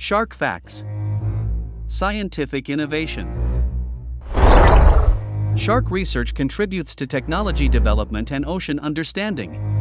SharkFacts. Scientific innovation. Shark research contributes to technology development and ocean understanding.